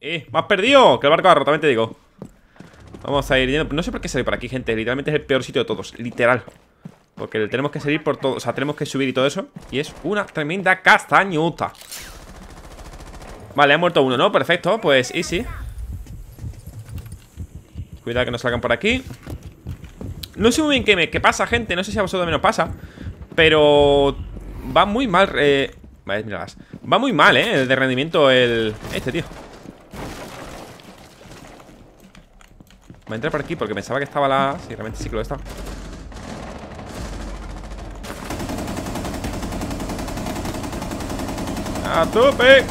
Me has perdido. Que el barco agarro, también te digo. Vamos a ir yendo. No sé por qué salir por aquí, gente. Literalmente es el peor sitio de todos. Literal. Porque tenemos que salir por todo. O sea, tenemos que subir y todo eso. Y es una tremenda castañuta. Vale, ha muerto uno, ¿no? Perfecto, pues easy. Cuidado que no salgan por aquí. No sé muy bien qué pasa, gente. No sé si a vosotros también os pasa. Pero va muy mal. Vale, miradas. Va muy mal, el de rendimiento. Este, tío. Voy a entrar por aquí porque pensaba que estaba la... Sí, realmente sí que lo está. ¡A tope!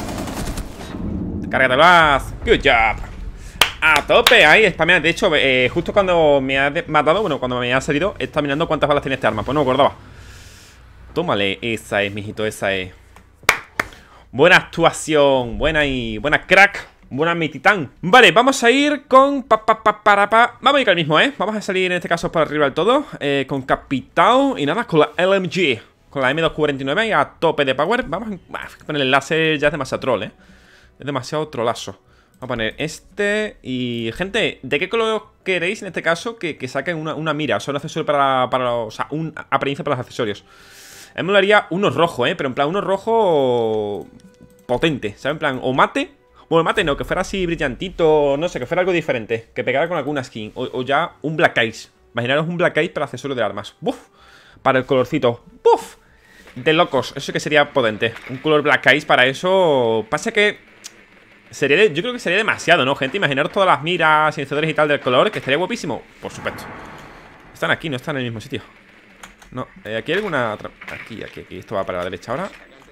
¡Cárgatelas! ¡Good job! ¡A tope! Ahí, spamear. De hecho, justo cuando me ha matado, bueno, cuando me ha salido, está mirando cuántas balas tiene este arma. Pues no me acordaba. Tómale, esa es, mijito, esa es. Buena actuación. Buena y... Buena crack. Buena mi titán. Vale, vamos a ir con... Vamos a ir al mismo, Vamos a salir en este caso por arriba del todo. Con Capitao. Y nada, con la LMG. Con la M249 y a tope de power. Vamos a poner el láser, ya es demasiado troll, Es demasiado trolazo. Vamos a poner este. Y, gente, ¿de qué color queréis en este caso que saquen una mira? O sea, un accesorio o sea, una apariencia para los accesorios. A mí me molaría uno rojo, pero en plan, uno rojo potente, ¿sabes? En plan, o mate. Bueno, mate no, que fuera así brillantito, no sé, que fuera algo diferente. Que pegara con alguna skin. O ya un black ice. Imaginaros un black ice para accesorio de armas. ¡Buf! Para el colorcito. ¡Buf! De locos, eso que sería potente. Un color black ice para eso. Pasa que sería yo creo que sería demasiado, ¿no, gente? Imaginaros todas las miras, iniciadores y tal del color. Que estaría guapísimo, por supuesto. Están aquí, no están en el mismo sitio. No, aquí hay alguna... Aquí. Esto va para la derecha ahora.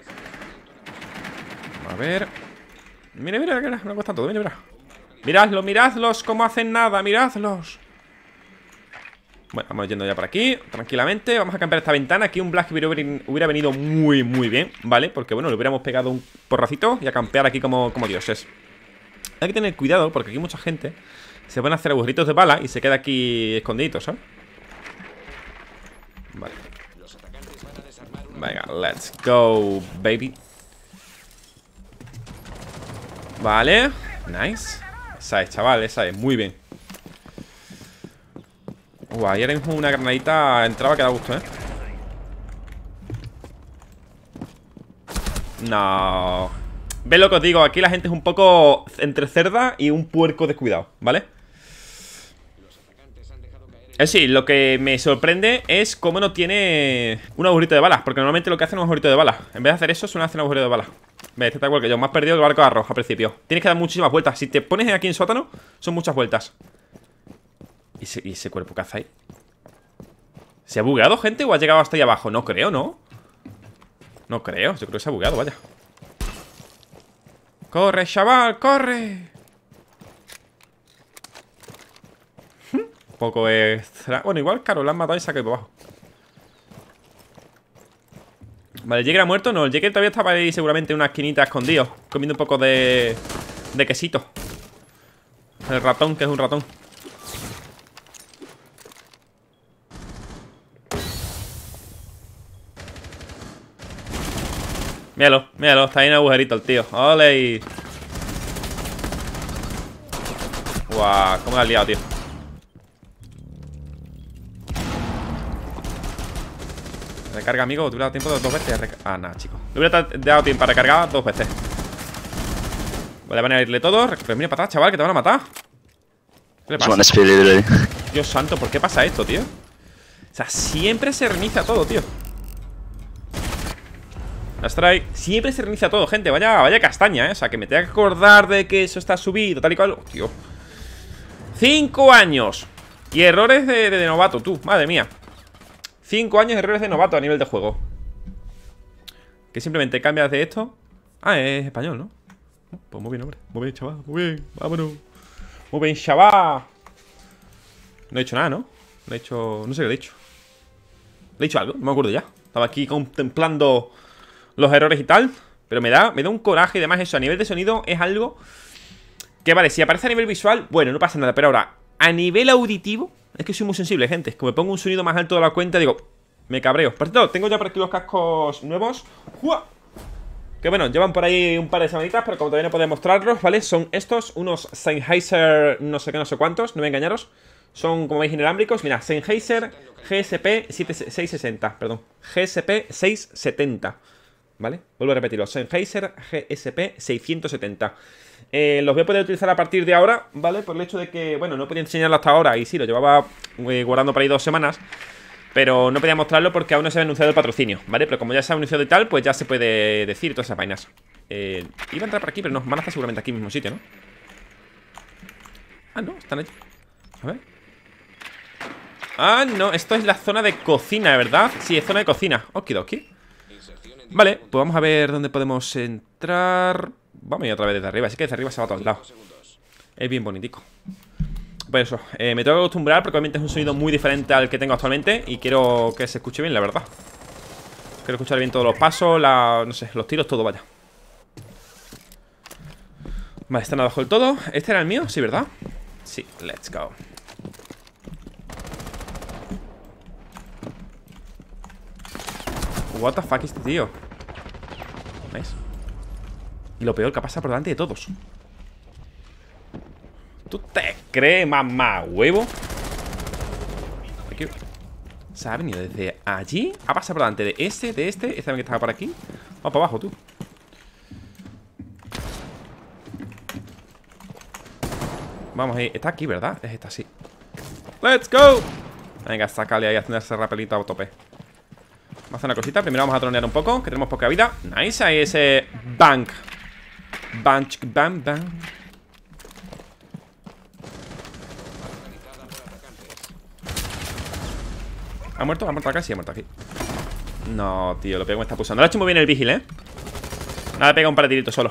A ver. Mira, me cuesta todo, mira. Miradlos, cómo hacen nada, miradlos. Bueno, vamos yendo ya por aquí, tranquilamente. Vamos a cambiar esta ventana. Aquí un Black hubiera venido muy, muy bien, ¿vale? Porque, bueno, le hubiéramos pegado un porracito y a campear aquí como dioses. Hay que tener cuidado porque aquí mucha gente se van a hacer agujeritos de bala y se queda aquí escondiditos, ¿sabes? Vale. Venga, let's go, baby. Vale, nice. Esa es, chaval, esa es, muy bien. Ahí ahora mismo una granadita entraba que da gusto, No. ¿Ves lo que os digo? Aquí la gente es un poco entre cerda y un puerco descuidado, ¿vale? Sí, lo que me sorprende es cómo no tiene un agujerito de balas. Porque normalmente lo que hace es un agujerito de balas. En vez de hacer eso, suele hacer un agujerito de balas. Ves, este está igual que yo, me has perdido el barco de arroz al principio. Tienes que dar muchísimas vueltas. Si te pones aquí en sótano, son muchas vueltas. ¿Y ese cuerpo que hace ahí? ¿Se ha bugueado, gente? ¿O ha llegado hasta ahí abajo? No creo, ¿no? No creo, yo creo que se ha bugueado, vaya. ¡Corre, chaval, corre! Un poco extra. Bueno, igual, claro, lo han matado y se ha caído abajo. Vale, el Jäger ha muerto. No, el Jäger todavía estaba ahí seguramente en una esquinita escondido, comiendo un poco de quesito. El ratón, que es un ratón. Míralo, está ahí en el agujerito el tío. ¡Ole! Guau, cómo me has liado, tío. Recarga, amigo, te hubiera dado tiempo de 2 veces. Nada, chicos. Le hubiera dado tiempo para recargar 2 veces. Vale, van a irle todos. Pero mira para atrás, chaval, que te van a matar. ¿Qué le pasa? Dios santo, ¿por qué pasa esto, tío? O sea, siempre se reinicia todo, tío. Strike. Siempre se reinicia todo, gente. Vaya castaña, O sea, que me tenga que acordar de que eso está subido, tal y cual. Tío. 5 años. Y errores de novato, tú. Madre mía. 5 años de errores de novato a nivel de juego. Que simplemente cambias de esto. Es español, ¿no? Pues muy bien, hombre. Muy bien, chaval. Muy bien. Vámonos. Muy bien, chaval. No he hecho nada, ¿no? No sé qué le he hecho. ¿Le he hecho algo? No me acuerdo ya. Estaba aquí contemplando los errores y tal. Pero me da un coraje y demás eso. A nivel de sonido es algo que vale, si aparece a nivel visual, bueno, no pasa nada. Pero ahora, a nivel auditivo, es que soy muy sensible, gente. Es que me pongo un sonido más alto de la cuenta, digo, me cabreo. Por cierto, tengo ya por aquí los cascos nuevos. ¡Jua! Que bueno, llevan por ahí un par de semanitas, pero como todavía no podemos mostrarlos, ¿vale? Son estos, unos Sennheiser no sé qué, no sé cuántos, no me voy a engañaros. Son, como veis, inalámbricos. Mira, Sennheiser GSP 660, perdón, GSP 670, ¿vale? Vuelvo a repetirlo, Sennheiser GSP 670. Los voy a poder utilizar a partir de ahora, ¿vale? Por el hecho de que, bueno, no podía enseñarlo hasta ahora. Y sí, lo llevaba guardando por ahí 2 semanas, pero no podía mostrarlo porque aún no se había anunciado el patrocinio, ¿vale? Pero como ya se ha anunciado y tal, pues ya se puede decir todas esas vainas. Iba a entrar por aquí, pero no, van a estar seguramente aquí en el mismo sitio, ¿no? Ah, no, están allí. A ver. Ah, no, esto es la zona de cocina, ¿verdad? Sí, es zona de cocina. Okidoki. Vale, pues vamos a ver dónde podemos entrar. Vamos a ir otra vez desde arriba, así que desde arriba se va a todos lados. Es bien bonitico. Pues eso, me tengo que acostumbrar porque obviamente es un sonido muy diferente al que tengo actualmente. Y quiero que se escuche bien, la verdad. Quiero escuchar bien todos los pasos, no sé, los tiros, todo, vaya. Vale, están abajo del todo. ¿Este era el mío? Sí, ¿verdad? Sí, let's go. What the fuck este tío. ¿Veis? Y lo peor, que pasa por delante de todos. ¿Tú te crees, mamá huevo? Aquí. Se ha venido desde allí. Ha pasado por delante de este, de este. Este que estaba por aquí. Vamos para abajo, tú. Vamos ahí. Está aquí, ¿verdad? Es esta, sí. ¡Let's go! Venga, sácale ahí a hacer ese rapelito a tope. Vamos a hacer una cosita. Primero vamos a tronear un poco, que tenemos poca vida. Nice, ahí ese bank. Bank, bam, bam. ¿Ha muerto? ¿Ha muerto acá? Sí, ha muerto aquí. No, tío, lo pego me está pulsando. Lo ha hecho muy bien el vigil, ¿eh? Nada, pega un par de tiritos solo.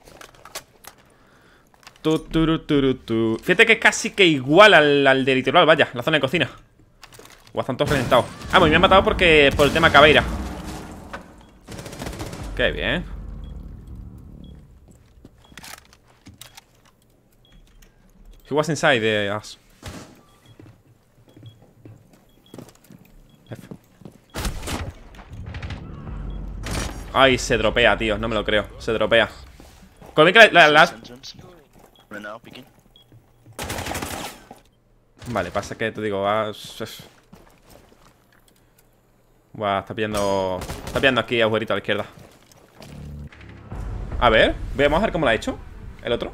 Fíjate que es casi que igual al de literal, vaya, la zona de cocina. O están todos reventados. Ah, pues me han matado por el tema caveira. Qué bien. He was inside the us. F. Ay, se dropea, tío, no me lo creo. Se dropea. Con que Vale, pasa que te digo, buah, está pillando aquí agujerito a la izquierda. A ver, vamos a ver cómo lo ha hecho el otro.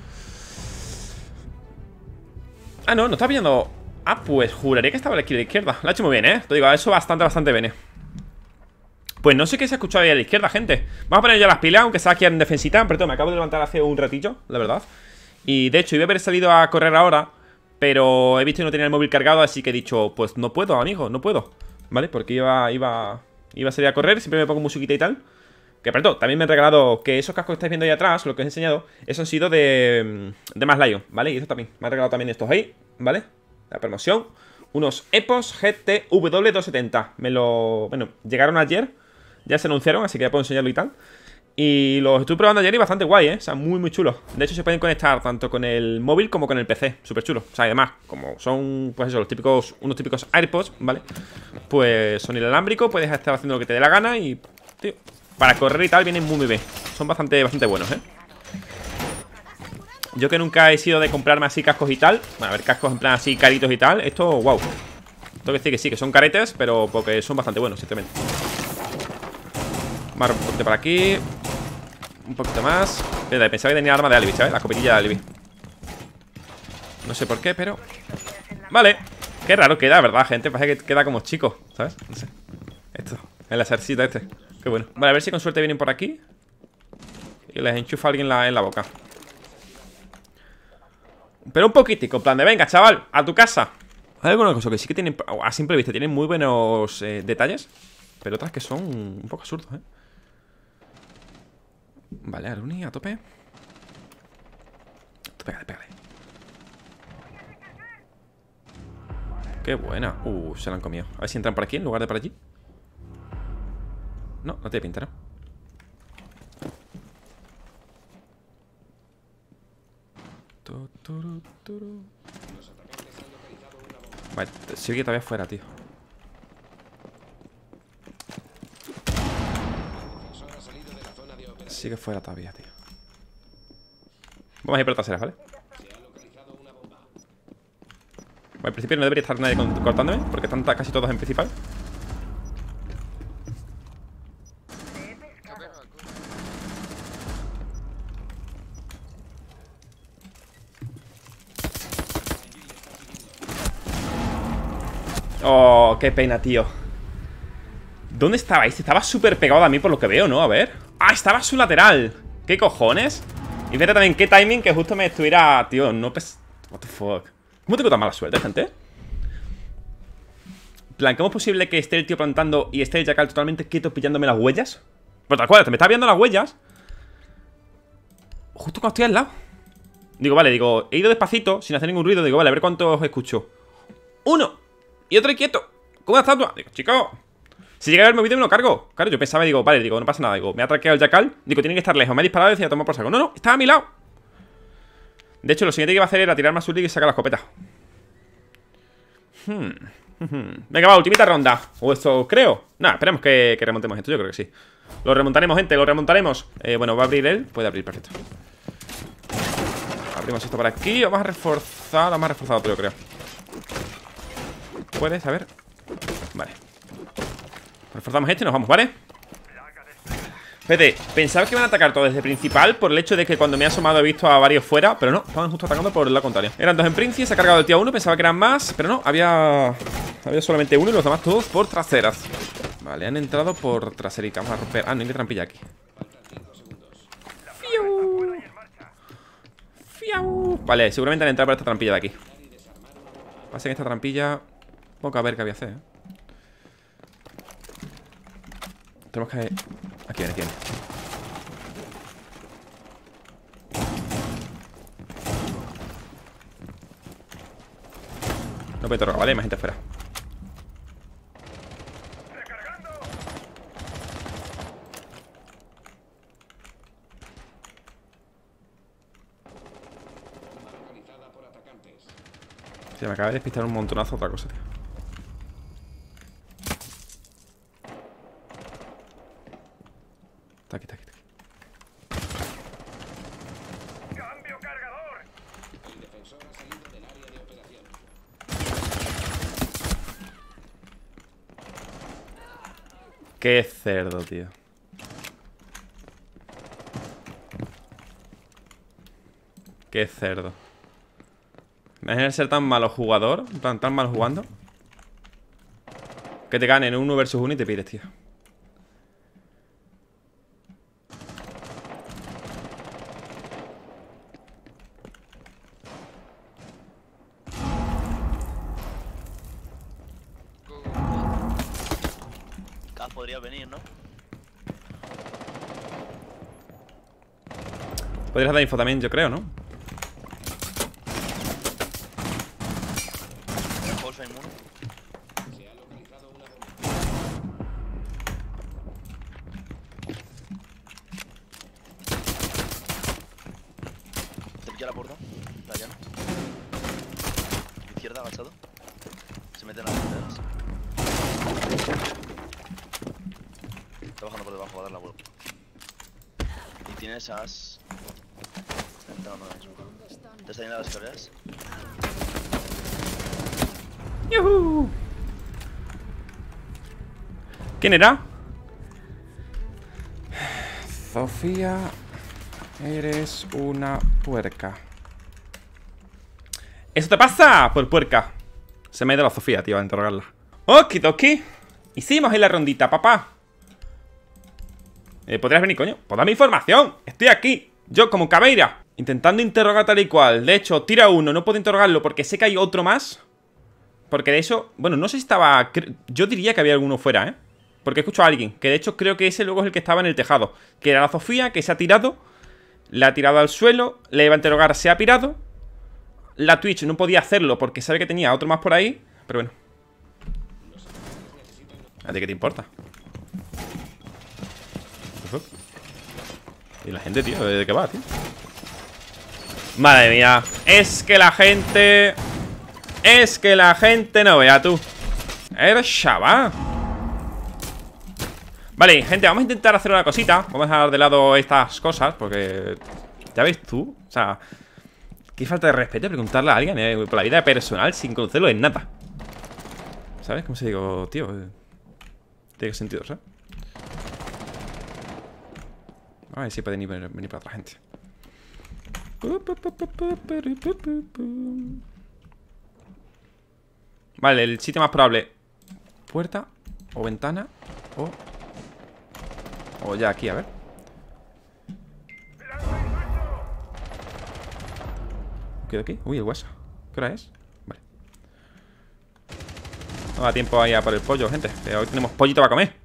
Ah, no está pillando. Ah, pues juraría que estaba aquí a la izquierda. Lo ha hecho muy bien, te digo, eso bastante bien. Pues no sé qué se ha escuchado ahí a la izquierda, gente. Vamos a poner ya las pilas, aunque está aquí en defensita. Perdón, me acabo de levantar hace un ratillo, la verdad. Y de hecho, iba a haber salido a correr ahora, pero he visto que no tenía el móvil cargado, así que he dicho, pues no puedo, amigo, no puedo. ¿Vale? Porque iba a salir a correr, siempre me pongo musiquita y tal. Que perdón, también me han regalado que esos cascos que estáis viendo ahí atrás, lo que os he enseñado, esos han sido de Mad Lion, ¿vale? Y eso también, me han regalado también estos ahí, ¿vale? La promoción. Unos Epos GTW270. Bueno, llegaron ayer, ya se anunciaron, así que ya puedo enseñarlo y tal. Y los estuve probando ayer y bastante guay, O sea, muy chulos. De hecho, se pueden conectar tanto con el móvil como con el PC. Súper chulo. O sea, además, como son, pues eso, unos típicos AirPods, ¿vale? Pues son inalámbricos, puedes estar haciendo lo que te dé la gana y, tío, para correr y tal vienen muy bien. Son bastante buenos, Yo que nunca he sido de comprarme así cascos y tal. Bueno, a ver, cascos en plan así caritos y tal. Esto, wow. Tengo que decir que sí, que son caretes, pero porque son bastante buenos, sinceramente. Más un poquito para aquí. Un poquito más. Pensaba que tenía arma de Alibi, ¿sabes? La escopetilla de Alibi. No sé por qué, pero... Vale. Qué raro queda, ¿verdad, gente? Parece que queda como chico, ¿sabes? No sé. Esto, el lásercito este. Qué bueno. Vale, a ver si con suerte vienen por aquí y les enchufa a alguien en la boca. Pero un poquitico, en plan de venga, chaval, a tu casa. Hay alguna cosa que sí que tienen, a simple vista, tienen muy buenos detalles, pero otras que son un poco absurdos, Vale, Aruni, a tope. Pégale. Qué buena. Se la han comido. A ver si entran por aquí en lugar de por allí. No tiene pinta, ¿no? Vale, sigue todavía fuera, tío. Sigue fuera todavía, tío. Vamos a ir por traseras, ¿vale? Bueno, en principio no debería estar nadie cortándome, porque están casi todos en principal. Oh, qué pena, tío. ¿Dónde estabais? Estaba súper pegado a mí por lo que veo, ¿no? A ver. ¡Ah! Estaba a su lateral. ¿Qué cojones? Y fíjate también qué timing que justo me estuviera... Tío, no... What the fuck. ¿Cómo tengo tan mala suerte, gente? En plan, ¿cómo es posible que esté el tío plantando y esté el Jackal totalmente quieto pillándome las huellas? Pues tal cual, me está viendo las huellas justo cuando estoy al lado. Digo, vale, digo, he ido despacito, sin hacer ningún ruido. Digo, vale, a ver cuántos escucho. Uno. Y otro quieto. Como una estatua. Digo, chico, si llega a haber movido me lo cargo. Claro, yo pensaba, digo, vale, digo, no pasa nada. Digo, me ha traqueado el Jackal. Digo, tiene que estar lejos. Me ha disparado y decía, toma por saco. No, no, estaba a mi lado. De hecho, lo siguiente que iba a hacer era tirar más ulti y sacar la escopeta. Venga, va, ultimita ronda. O esto creo. Nada, esperemos que remontemos esto. Yo creo que sí. Lo remontaremos, gente, lo remontaremos. Bueno, va a abrir él. Puede abrir, perfecto. Abrimos esto por aquí. Vamos a reforzar. Lo más reforzado, yo creo. ¿Puedes? A ver. Vale. Reforzamos este y nos vamos, ¿vale? Fíjate, pensaba que iban a atacar todo desde principal por el hecho de que cuando me he asomado he visto a varios fuera, pero no, estaban justo atacando por el lado contrario. Eran dos en Princi, se ha cargado el tío a uno, pensaba que eran más, pero no, había solamente uno y los demás todos por traseras. Vale, han entrado por traserita, vamos a romper. Ah, no hay ni trampilla aquí. ¡Fiu! ¡Fiu! Vale, seguramente han entrado por esta trampilla de aquí. Pasen esta trampilla. Poco a ver qué había que hacer, Tenemos que... Aquí viene, aquí viene. No puedo interrogar, ¿vale? Hay más gente afuera. Se me acaba de despistar un montonazo otra cosa, tío. Está aquí, está aquí, está aquí. ¡Cambio cargador! El defensor ha salido del área de operación. Qué cerdo, tío. Qué cerdo. Imagina ser tan malo jugador, tan mal jugando, que te ganen 1 versus 1 y te pides, tío. Podría venir, ¿no? Podrías dar info también, yo creo, ¿no? Bolsa inmune. Se ha localizado una bomba. Se pilla la puerta. La llana. Izquierda, agachado. Se mete en las fronteras. Está bajando por debajo, va a dar la vuelta. Y tiene esas... ¿Te está yendo a las escaleras? ¡Yuhu! ¿Quién era? Sofía, eres una puerca. ¿Eso te pasa? Por puerca. Se me ha ido la Sofía, tío, a interrogarla. Okidoki. Hicimos ahí la rondita, papá. ¿Podrías venir, coño? Pues dame información. Estoy aquí, yo como Caveira, intentando interrogar tal y cual. De hecho, tira uno, no puedo interrogarlo porque sé que hay otro más. Porque de eso, bueno, no sé si estaba... Yo diría que había alguno fuera, ¿eh? Porque escucho a alguien, que de hecho creo que ese luego es el que estaba en el tejado. Que era la Sofía, que se ha tirado. La ha tirado al suelo, le iba a interrogar, se ha pirado. La Twitch no podía hacerlo porque sabe que tenía otro más por ahí. Pero bueno. ¿A ti qué te importa? ¿Y la gente, tío? ¿De qué va, tío? Madre mía. Es que la gente no vea tú. Eres chaval. Vale, gente, vamos a intentar hacer una cosita. Vamos a dejar de lado estas cosas, porque ya ves tú, o sea, qué falta de respeto preguntarle a alguien por la vida personal sin conocerlo en nada. ¿Sabes? ¿Cómo se digo, tío? Tiene sentido, ¿sabes? A ver si pueden venir para otra gente. Vale, el sitio más probable. Puerta o ventana o ya aquí, a ver. ¿Qué de aquí? Uy, el hueso. ¿Qué hora es? Vale. No da tiempo ahí a por el pollo, gente. Que hoy tenemos pollito para comer.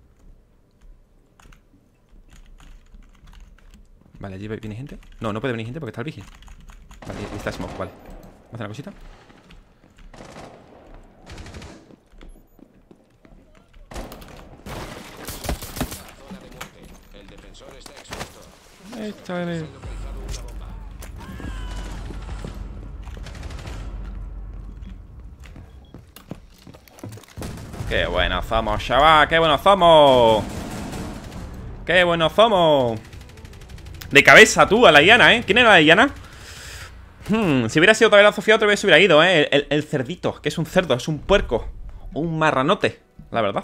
Vale, allí viene gente. No, no puede venir gente porque está el vigil. Vale, ahí está Smoke, vale. Vamos a hacer una cosita. Zona de muerte. El defensor está expuesto. Échale. Qué buenos somos, chaval. Qué buenos somos. Qué buenos somos. De cabeza tú, a la Diana, ¿eh? ¿Quién era la Diana? Si hubiera sido otra vez la Sofía, otra vez se hubiera ido, ¿eh? El cerdito, que es un cerdo, es un puerco. Un marranote, la verdad.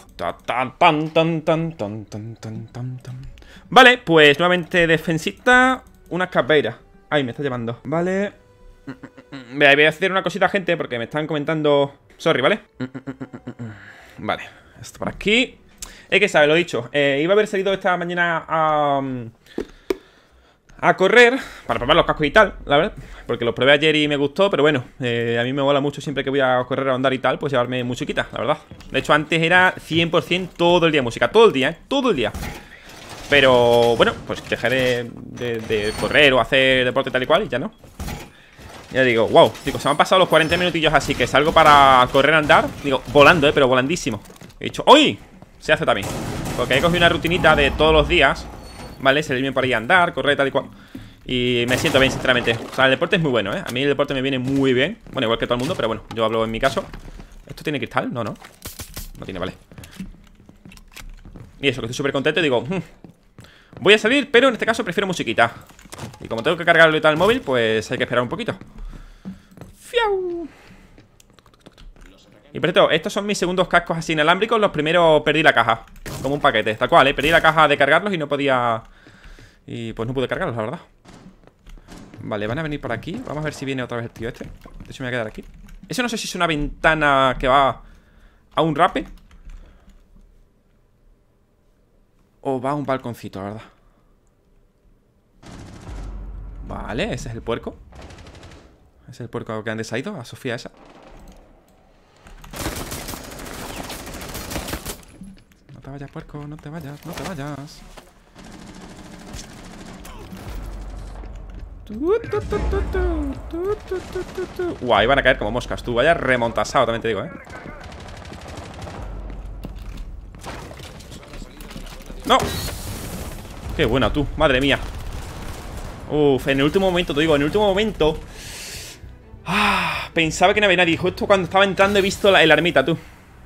Vale, pues nuevamente defensita. Una caveira. Ay, me está llamando. Vale. Voy a hacer una cosita, gente, porque me están comentando. Sorry, ¿vale? Vale, esto por aquí. Es que sabe, lo he dicho. Iba a haber salido esta mañana a correr para probar los cascos y tal, la verdad, porque los probé ayer y me gustó, pero bueno, a mí me mola mucho siempre que voy a correr a andar y tal, pues llevarme musiquita, la verdad. De hecho, antes era 100% todo el día música, todo el día, todo el día. Pero bueno, pues dejaré de correr o hacer deporte tal y cual y ya no. Ya digo, wow, digo, se me han pasado los 40 minutillos así que salgo para correr a andar. Digo, volando, pero volandísimo. He dicho, ¡hoy! Se hace también. Porque he cogido una rutinita de todos los días, ¿vale? Salirme por ahí a andar, correr, tal y cual. Y me siento bien, sinceramente. O sea, el deporte es muy bueno, ¿eh? A mí el deporte me viene muy bien. Bueno, igual que todo el mundo, pero bueno, yo hablo en mi caso. ¿Esto tiene cristal? No, no. No tiene, vale. Y eso, que estoy súper contento y digo, voy a salir, pero en este caso prefiero musiquita. Y como tengo que cargarlo y tal el móvil, pues hay que esperar un poquito. ¡Fiau! Y por cierto, estos son mis segundos cascos así inalámbricos. Los primeros perdí la caja, como un paquete, tal cual, perdí la caja de cargarlos y no podía. Y pues no pude cargarlos, la verdad. Vale, van a venir por aquí. Vamos a ver si viene otra vez el tío este. De hecho me voy a quedar aquí. Eso no sé si es una ventana que va a un rape o va a un balconcito, la verdad. Vale, ese es el puerco. Ese es el puerco que antes ha ido, a Sofía esa. No te vayas, puerco, no te vayas, no te vayas. Guau, iban a caer como moscas, tú. Vaya remontasado, también te digo, ¡No! ¡Qué buena tú! ¡Madre mía! Uf, en el último momento, te digo, en el último momento pensaba que no había nadie. Justo cuando estaba entrando he visto el armita, tú.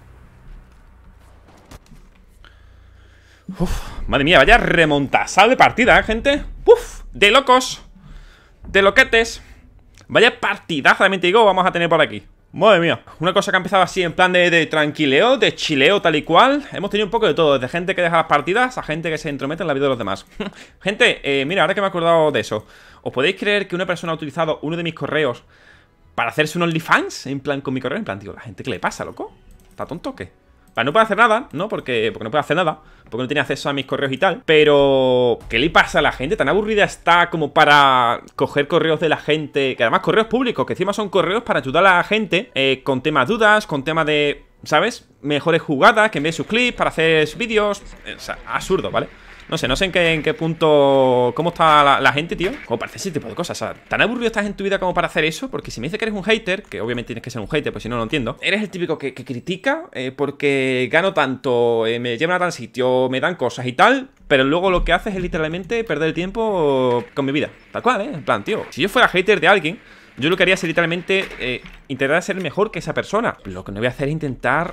Uf, madre mía, vaya remontasado de partida, gente. Uf, de locos. De loquetes. Vaya partidaza, también te digo, vamos a tener por aquí. Madre mía, una cosa que ha empezado así en plan de tranquileo, de chileo tal y cual. Hemos tenido un poco de todo, desde gente que deja las partidas a gente que se entromete en la vida de los demás. Gente, mira, ahora que me he acordado de eso, ¿os podéis creer que una persona ha utilizado uno de mis correos para hacerse un OnlyFans? En plan, con mi correo, en plan, tío, ¿la gente qué le pasa, loco? ¿Está tonto o qué? No puede hacer nada, ¿no? Porque no puede hacer nada, porque no tiene acceso a mis correos y tal. Pero, ¿qué le pasa a la gente? ¿Tan aburrida está como para coger correos de la gente? Que además correos públicos, que encima son correos para ayudar a la gente con temas dudas, con temas de, ¿sabes? Mejores jugadas, que envíe sus clips para hacer vídeos. O sea, absurdo, ¿vale? No sé en qué punto. ¿Cómo está la gente, tío? Como para hacer ese tipo de cosas. O sea, ¿tan aburrido estás en tu vida como para hacer eso? Porque si me dices que eres un hater, que obviamente tienes que ser un hater, pues si no, no entiendo. Eres el típico que critica porque gano tanto, me llevan a tal sitio, me dan cosas y tal. Pero luego lo que haces es literalmente perder el tiempo con mi vida. Tal cual, En plan, tío, si yo fuera hater de alguien, yo lo que haría es literalmente intentar ser mejor que esa persona. Lo que no voy a hacer es intentar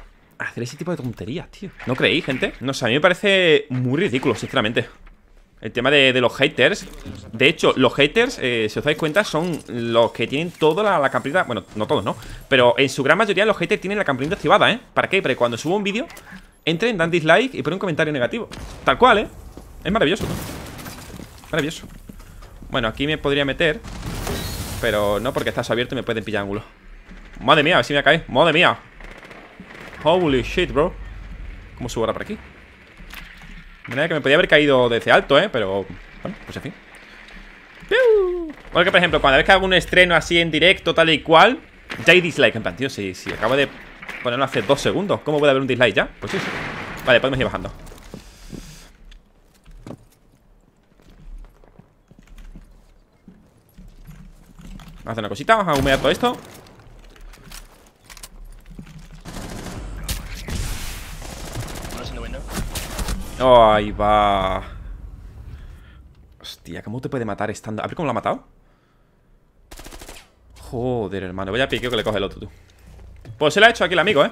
hacer ese tipo de tonterías, tío. ¿No creéis, gente? No sé, a mí me parece muy ridículo, sinceramente. El tema de los haters. De hecho, los haters, si os dais cuenta, son los que tienen toda la campanita. Bueno, no todos, ¿no? Pero en su gran mayoría los haters tienen la campanita activada, ¿eh? ¿Para qué? Para que cuando subo un vídeo entren, dan dislike y ponen un comentario negativo. Tal cual, ¿eh? Es maravilloso, ¿no? Maravilloso. Bueno, aquí me podría meter, pero no, porque estás abierto y me pueden pillar ángulo. Madre mía, a ver si me cae. Madre mía. Holy shit, bro. ¿Cómo subo ahora por aquí? Mira que me podía haber caído desde alto, pero bueno, pues en fin. Porque, por ejemplo, cuando ves que hago un estreno así en directo, tal y cual, ya hay dislike. En plan, tío, si acabo de ponerlo hace 2 segundos, ¿cómo puede haber un dislike ya? Pues sí, sí. Vale, podemos ir bajando. Vamos a hacer una cosita, vamos a humear todo esto. Oh, ahí va. Hostia, ¿cómo te puede matar estando? A ver cómo lo ha matado. Joder, hermano, vaya piqueo que le coge el otro, tú. Pues se lo ha hecho aquí el amigo,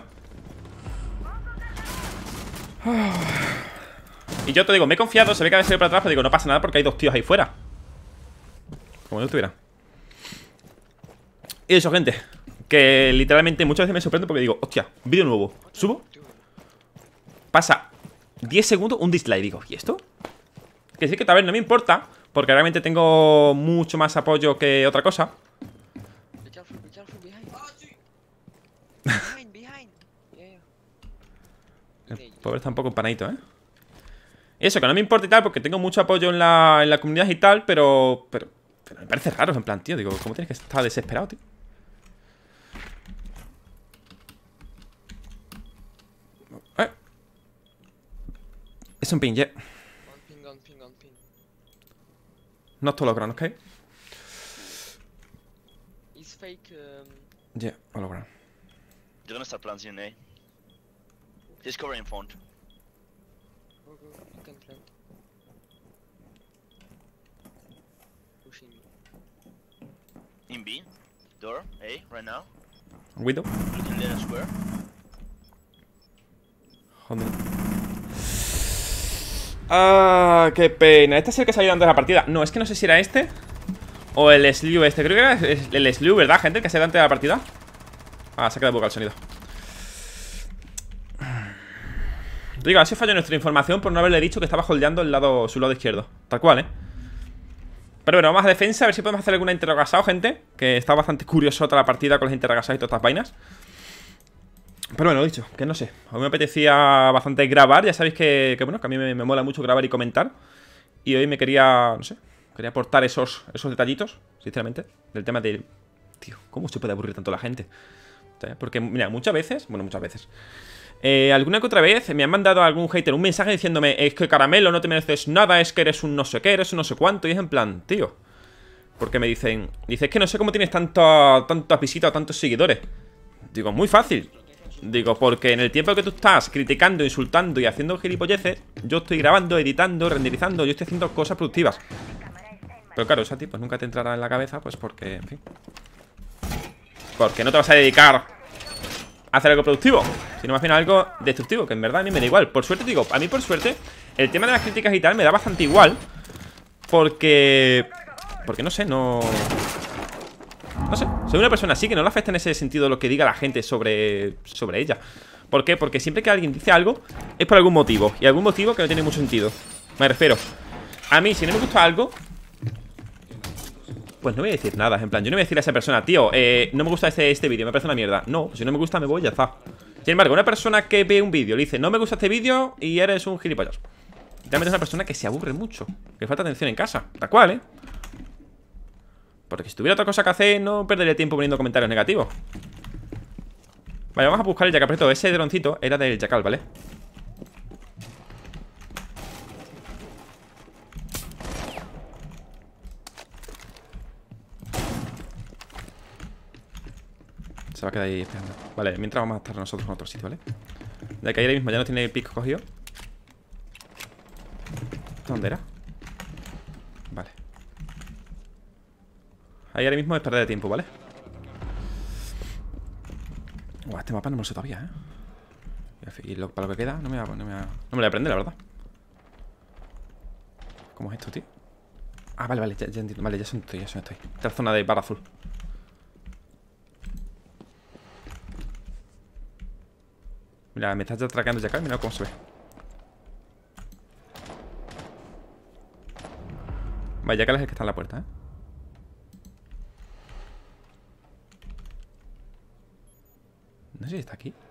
Y yo te digo, me he confiado, se ve que ha salido para atrás, pero digo, no pasa nada porque hay 2 tíos ahí fuera. Como yo estuviera. Y eso, gente, que literalmente muchas veces me sorprendo porque digo, hostia, vídeo nuevo, subo, pasa 10 segundos, un dislike. Digo, ¿y esto? Que sí que tal vez no me importa, porque realmente tengo mucho más apoyo que otra cosa. El pobre está un poco empanadito, Eso, que no me importa y tal, porque tengo mucho apoyo en la comunidad y tal, pero me parece raro, en plan, tío. Digo, ¿cómo tienes que estar desesperado, tío? Es un ping, yeah. Not hologram, okay? It's fake. Yeah, hologram. They're gonna start planting in A. He's covering font. You can plant. Pushing. In B. Door. A. Right now. Window. Looking there square. Joder. Ah, qué pena. Este es el que salió antes de la partida. No, es que no sé si era este o el Slew este. Creo que era el Slew, ¿verdad, gente? El que salió antes de la partida. Ah, se ha quedado bucal el sonido. Digo, así falló nuestra información por no haberle dicho que estaba holdeando su lado izquierdo. Tal cual, Pero bueno, vamos a defensa, a ver si podemos hacer alguna interrogasao, gente. Que está bastante curioso toda la partida con los interrogasaos y todas estas vainas. Pero bueno, lo dicho, que no sé. A mí me apetecía bastante grabar. Ya sabéis que bueno, que a mí me mola mucho grabar y comentar. Y hoy me quería, no sé, quería aportar esos detallitos, sinceramente, del tema de... Tío, ¿cómo se puede aburrir tanto la gente? Porque, mira, muchas veces... Bueno, muchas veces alguna que otra vez me han mandado algún hater un mensaje diciéndome: es que Caramelo, no te mereces nada, es que eres un no sé qué, eres un no sé cuánto. Y es en plan, tío, porque me dicen... Dice, es que no sé cómo tienes tantas visitas o tantos seguidores. Digo, muy fácil. Digo, porque en el tiempo que tú estás criticando, insultando y haciendo gilipolleces, yo estoy grabando, editando, renderizando, yo estoy haciendo cosas productivas. Pero claro, eso a ti pues nunca te entrará en la cabeza, pues porque, en fin, porque no te vas a dedicar a hacer algo productivo, sino más bien algo destructivo, que en verdad a mí me da igual. Por suerte, digo, a mí por suerte el tema de las críticas y tal me da bastante igual. Porque no sé, no sé, soy una persona así que no le afecta en ese sentido lo que diga la gente sobre ella. ¿Por qué? Porque siempre que alguien dice algo es por algún motivo. Y algún motivo que no tiene mucho sentido. Me refiero, a mí si no me gusta algo, pues no voy a decir nada. En plan, yo no voy a decir a esa persona: tío, no me gusta este vídeo, me parece una mierda. No, si no me gusta me voy y ya está. Sin embargo, una persona que ve un vídeo le dice: no me gusta este vídeo y eres un gilipollas. Realmente es una persona que se aburre mucho, que falta atención en casa, tal cual, porque si tuviera otra cosa que hacer, no perdería tiempo poniendo comentarios negativos. Vale, vamos a buscar el jacal. Ese droncito era del jacal, ¿vale? Se va a quedar ahí esperando. Vale, mientras vamos a estar nosotros en otro sitio, ¿vale? De que ahí mismo ya no tiene el pico cogido. ¿Dónde era? Vale. Ahí ahora mismo es perder tiempo, ¿vale? Este mapa no me lo sé todavía, Y para lo que queda, no me lo voy a aprender, la verdad. ¿Cómo es esto, tío? Ah, vale, ya entiendo. Vale, ya son estoy. Esta es la zona de barra azul. Mira, me estás atracando ya acá. Mira cómo se ve. Vale, ya que es el que está en la puerta, ¿eh? No sé si está aquí.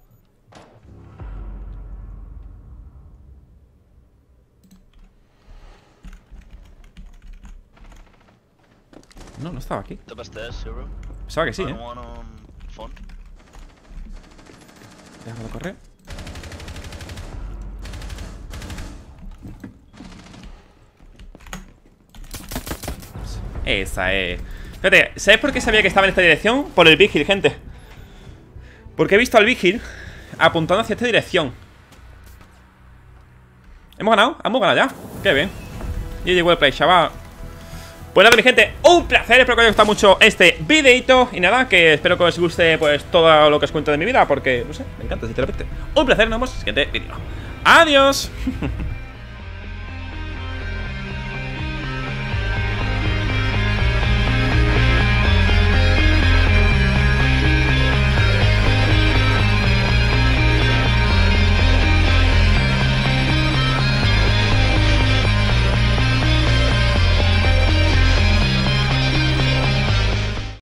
No estaba aquí. Top stairs, Zero. Pensaba que sí, And ¿eh? one on front. Déjalo correr. Esa es. Fíjate, ¿sabes por qué sabía que estaba en esta dirección? Por el Vigil, gente. Porque he visto al Vigil apuntando hacia esta dirección. ¿Hemos ganado? ¿Hemos ganado ya? Qué bien. Y llegó el play, chaval. Pues nada, mi gente, un placer. Espero que os haya gustado mucho este videito. Y nada, que espero que os guste pues todo lo que os cuento de mi vida. Porque, no sé, me encanta, sinceramente. Un placer, nos vemos en el siguiente vídeo. ¡Adiós!